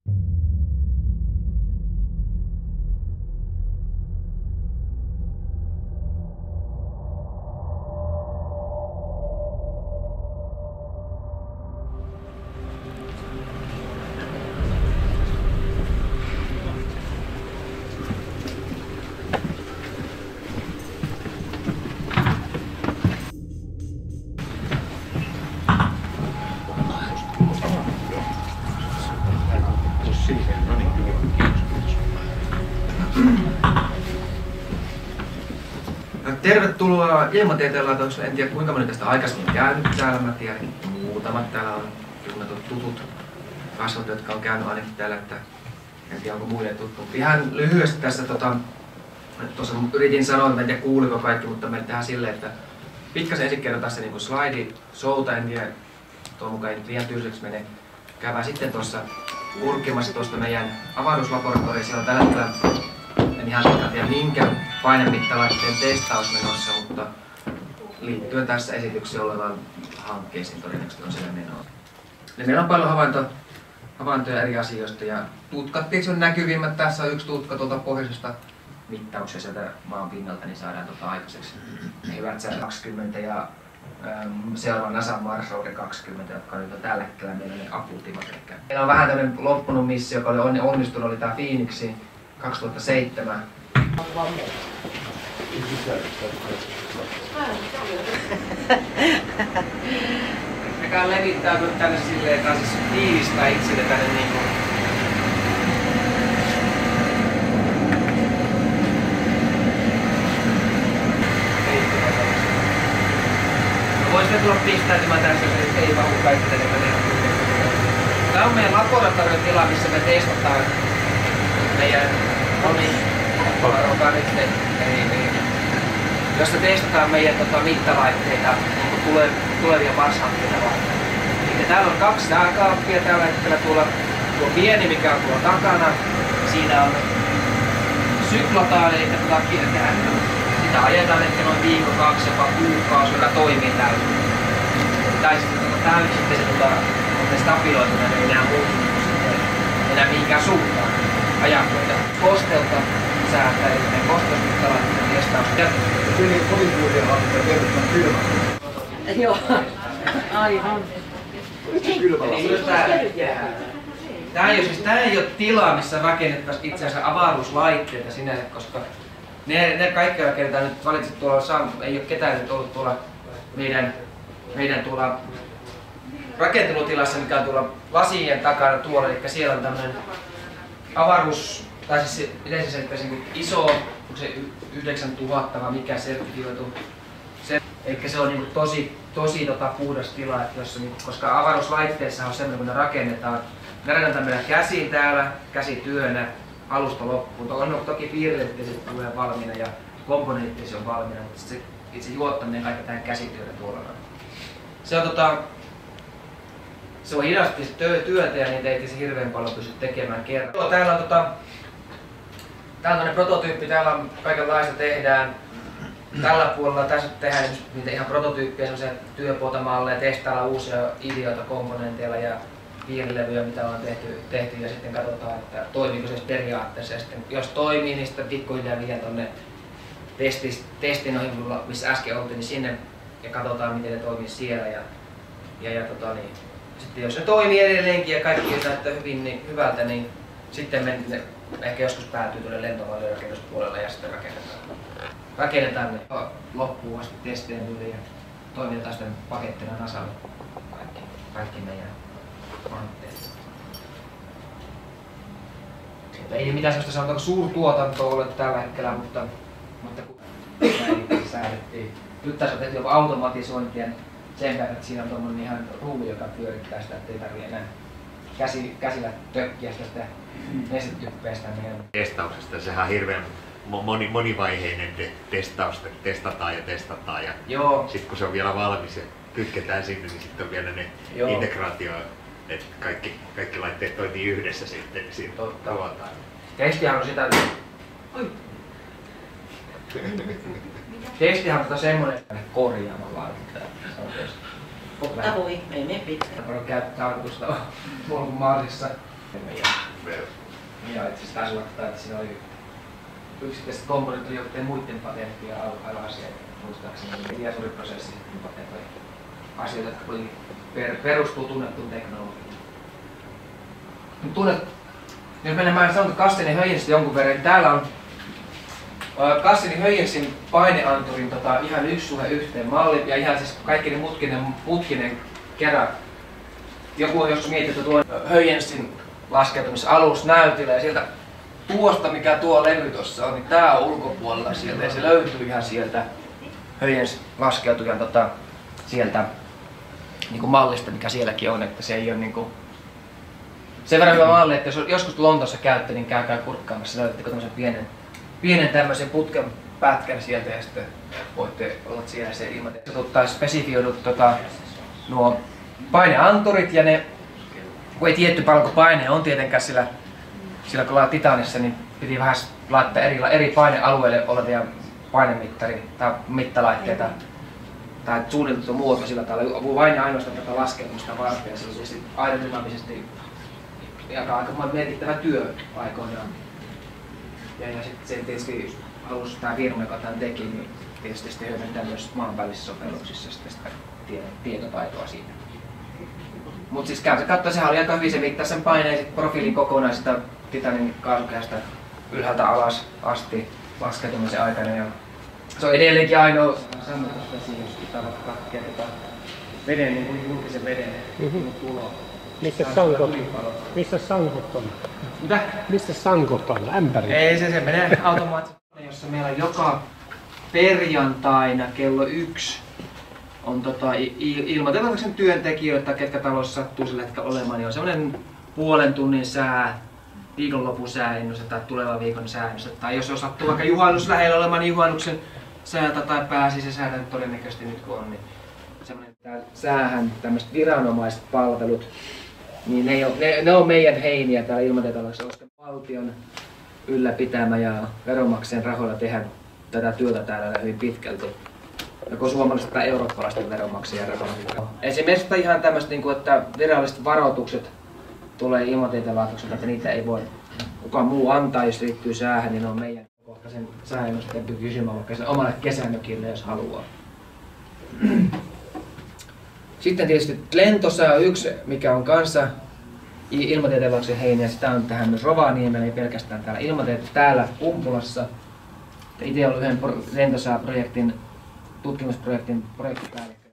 Tervetuloa Ilmatieteen laitokselle. En tiedä kuinka moni tästä aikaisemmin käynyt täällä. Mä tiedän, muutamat täällä on tunnetut tutut kasvot, jotka on käynyt ainakin täällä. Että en tiedä onko muille tuttu. Ihan lyhyesti tässä tuossa yritin sanoa, että en tiedä kuuliko kaikki, mutta me tehdään silleen, että pikkasen ensin kerrotaan se niin slaidi showta. En tiedä, tuon mukaan ei nyt liian tyyliseksi mene. Käydään sitten tuossa kurkkimassa tuosta meidän avaruuslaboratoriossa. Siellä on tällä hetkellä en ihan tiedä minkä painemitalaitteen testaus menossa, mutta liittyen tässä esityksessä olevaan hankkeisiin todennäköisesti on siellä menoa. Meillä on paljon havaintoja eri asioista ja tutkat tietysti on näkyvimmät. Tässä on yksi tutka tuolta pohjoisesta mittauksia sieltä maan pinnalta, niin saadaan aikaiseksi hyvät sää 20 ja seuraava NASA Mars Rover 20, jotka nyt on tällä hetkellä meillä ne akuuttimmat. Meillä on vähän tämmöinen loppunut missio, joka oli onnistunut, oli tämä Phoenixi 2007. Mekä levittäytynyt tänne silleen, että siis tiivistää itselle tänne niinku. Voisitte tulla pistäytymään tässä, jos ei vahu kaikki tänne. Tämä on meidän laboratoriotila, missä me testataan meidän jossa testataan meidän mittalaitteita tulevia Mars-hankkeita varten. Eli täällä on 2 sääkaappia tällä hetkellä. Tuo pieni, mikä on tuolla takana, siinä on syklataan, eli sitä ajetaan ehkä noin viikko, 2, jopa kuukausi, joka toimii täysin. Tai sitten se stabiloitunut, ei enää muutu enää mihinkään suuntaan. Ajankoita kosteutta säätää, eli meidän kosteusmittalaitteiden testaus. Siinä on kovin suuria hankkeita verrattuna kylmällä. Joo, aivan. Tämä ei ole tila, missä rakennettaisiin itse asiassa avaruuslaitteita sinänsä, koska ne kaikki rakennetaan nyt valitset tuolla, ei ole ketään nyt ollut tuolla meidän tuolla rakentelutilassa, mikä on tuolla lasien takana tuolla, eli siellä on tämmöinen avaruus, tai siis miten se selittäisi, iso, onko se 9000 vai mikä sertifioitu. Eli se on niin tosi puhdas tila, että jos, niin, koska avaruuslaitteissa on semmoinen, kun ne rakennetaan meidän käsiin täällä, käsityönä, alusta loppuun. On toki piirrettiin tulee valmiina ja komponentti on valmiina, mutta se itse juottaminen kaikki tähän käsityönä tuolla. Se on hidasti työtä ja niitä ei hirveän paljon pysty tekemään kerran. Täällä on prototyyppi, täällä on kaikenlaista tehdään. Tällä puolella tässä tehdään niitä ihan prototyyppejä, semmoisia työpuotamalleja, testailla uusia ideoita komponenteilla ja piirilevyjä, mitä on tehty ja sitten katsotaan, että toimiiko se periaatteessa. Ja sitten, jos toimii, niin sitten pikkuhiljaa viedään tuonne testin ohjelmalla, missä äsken oltiin, niin sinne ja katsotaan, miten ne toimii siellä. Sitten jos se toimii edelleenkin ja kaikki näyttää hyvältä, niin sitten me ehkä joskus päätyy tuonne lentovalion rakennuspuolella ja sitten rakennetaan ne loppuun asti testien yli ja toimitetaan sitten pakettina NASAlle kaikki meidän hankkeet. Ei mitään sellaista sanotaan suurtuotantoa ole tällä hetkellä, mutta kun näin säädettiin. Nyt tässä on tehty jopa automatisointia sen verran, että siinä on tuommoinen ihan ruuvi, joka pyörittää sitä, ettei tarvitse enää käsillä tökkiä sitä nestetyppeestä meidän Testauksesta sehän on hirveän monivaiheinen testaus, testataan ja sitten kun se on vielä valmis ja kytketään sinne, niin sitten on vielä ne integraatio, että kaikki laitteet toimii yhdessä sitten, niin siinä ruotaan. Testihän on sitä, testihän on semmoinen korjaamalla. Mutta voi, ei mene pitää. Käyttää tarkoitusta tuolla Marsissa Ja itse asiassa taisi olla, että siinä oli yksittäiset komponentit oli jotain muiden patenttia alaisia, muistaakseni diasuriprosessi sitten patentoi asioita, jotka perustuu tunnettuun teknologiaan. Jos mennään, mä sanon Castellin Höyjensistä jonkun verran, täällä on Castellin Höyjensin paineanturin ihan 1:1 malli ja ihan siis kaikki mutkinen kerran. Joku on joskus mietitty tuon Höyjensin laskeutumisalus näytillä ja sieltä tuosta mikä tuo levy tuossa on, niin tää on ulkopuolella sieltä ja se löytyy ihan sieltä Höyjens laskeutujan sieltä niinku mallista mikä sielläkin on, että se ei ole niinku sen verran hyvä malli, että jos joskus Lontoossa käytte, niin käykää kurkkaamassa, löydättekö tämmöisen pienen tämmöisen putken pätkän sieltä ja sitten voitte olla siellä se ilman. Spesifioidut nuo paineanturit ja ne, kun ei tietty paljonko paine on tietenkään sillä kun ollaan Titanissa, niin piti vähän laittaa eri painealueille olevia painemittari tai mittalaitteita tai suunniteltu muoto sillä tavalla, vain ja ainoastaan tätä laskeutumista varten ja se oli tietysti aerodynaamisesti aika merkittävä työ aikoinaan. Ja sitten se tietysti halusi tämä firma, joka tämän teki, niin tietysti hyödyntää myös maanpäällisissä sovelluksissa sitä tietotaitoa siitä. Mutta siis käy se katsoa, sehän oli aika hyvin, se mittaa sen paineen profiilin kokonaisesta Titanin kaasukehästä ylhäältä alas asti laskeutumisen aikana. Ja se on edelleenkin ainoa sammutusvesi, jos pitää katsoa veden, niin kuin julkisen veden tulo. Missä sankot on? Mitä? Missä sankot on? Ämpäri? Ei, se menee automaattisesti, jossa meillä joka perjantaina kello 1 on ilmoitetaan sen työntekijöiltä, ketkä talossa sattuu sillä hetkellä olemaan, niin on semmoinen puolen tunnin viikonlopun sääennuste tai tulevan viikon sääennuste. Tai jos sattuu vaikka juhannus lähellä olemaan, niin juhannuksen säältä tai pääsi säältä todennäköisesti nyt kun on, niin semmoinen säähän tämmöiset viranomaiset palvelut, niin ne on meidän heiniä täällä ilmatieteellisessä, koska valtion ylläpitämä ja veronmaksajien rahoilla tehdään tätä työtä täällä hyvin pitkälti. Joko suomalaiset tai eurooppalaisten veronmaksajien rahoilla. Esimerkiksi ihan tämmöistä, että viralliset varoitukset tulee ilmatieteen laitokselta, että niitä ei voi kukaan muu antaa, jos liittyy säähän, niin ne on meidän kohtaisen sääennusteen kysymään vaikka sen omalle kesämökille, jos haluaa. Sitten tietysti lentosää on yksi, mikä on kanssa ilmatieteen laitoksen heiniä. Sitä on tähän myös Rovaniemellä, ei pelkästään täällä täällä Kumpulassa. Itse olen yhden lentosääprojektin, tutkimusprojektin projektipäällikkö.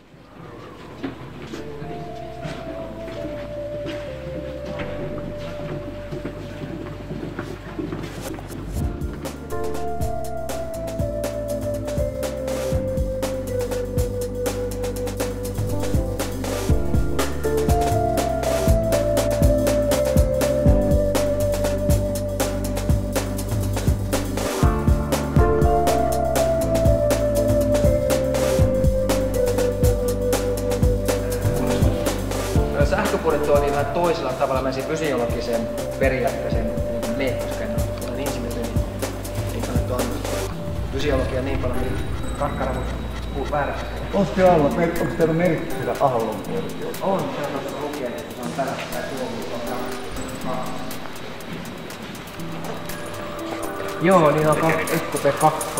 Sähköpuolet toimii vähän toisella tavalla meidän fysiologisen periaatteeseen koska en ole niin insinööri, niin tuon fysiologia niin paljon niin kakkara, mutta väärässä. Onko teillä merkki sillä Aallon puolella? On, se on tuossa lukee, että se on tällaista tai tuolla. Joo, niin on SKP2.